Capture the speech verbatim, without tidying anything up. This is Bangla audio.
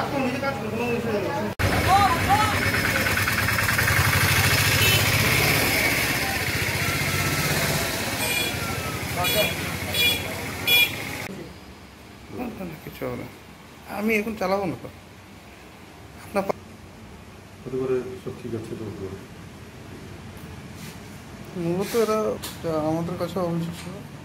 কিছু হবে না, আমি এখন চালাবো না তো। আপনার সব ঠিক আছে তো? মূলত এরা আমাদের কাছে অভিযোগ ছিল